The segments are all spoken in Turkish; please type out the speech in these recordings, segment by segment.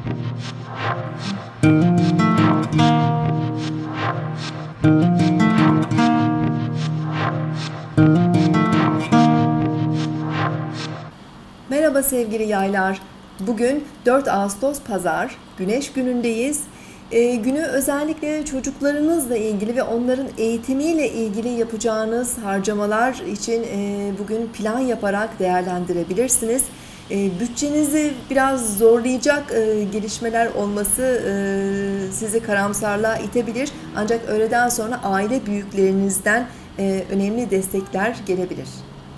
Merhaba sevgili yaylar. Bugün 4 Ağustos Pazar, Güneş günündeyiz. Günü özellikle çocuklarınızla ilgili ve onların eğitimiyle ilgili yapacağınız harcamalar için bugün plan yaparak değerlendirebilirsiniz. Bütçenizi biraz zorlayacak gelişmeler olması sizi karamsarlığa itebilir. Ancak öğleden sonra aile büyüklerinizden önemli destekler gelebilir.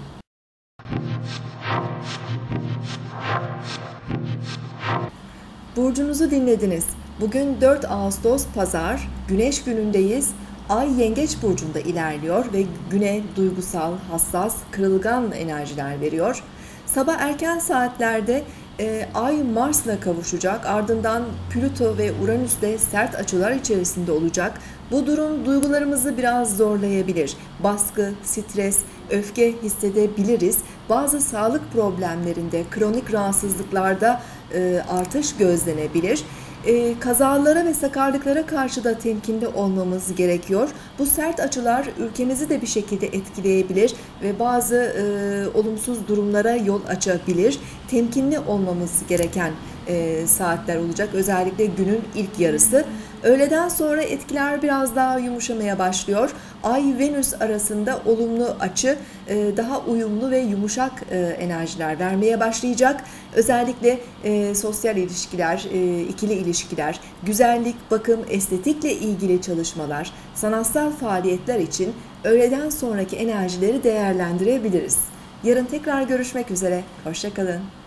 Burcunuzu dinlediniz. Bugün 4 Ağustos Pazar, Güneş günündeyiz. Ay Yengeç burcunda ilerliyor ve güne duygusal, hassas, kırılgan enerjiler veriyor. Sabah erken saatlerde Ay Mars'la kavuşacak, ardından Plüto ve Uranüs'le sert açılar içerisinde olacak. Bu durum duygularımızı biraz zorlayabilir. Baskı, stres, öfke hissedebiliriz. Bazı sağlık problemlerinde, kronik rahatsızlıklarda artış gözlenebilir. Kazalara ve sakarlıklara karşı da temkinli olmamız gerekiyor. Bu sert açılar ülkemizi de bir şekilde etkileyebilir ve bazı olumsuz durumlara yol açabilir. Temkinli olmamız gereken saatler olacak. Özellikle günün ilk yarısı. Öğleden sonra etkiler biraz daha yumuşamaya başlıyor. Ay-Venüs arasında olumlu açı daha uyumlu ve yumuşak enerjiler vermeye başlayacak. Özellikle sosyal ilişkiler, ikili ilişkiler, güzellik, bakım, estetikle ilgili çalışmalar, sanatsal faaliyetler için öğleden sonraki enerjileri değerlendirebiliriz. Yarın tekrar görüşmek üzere. Hoşça kalın.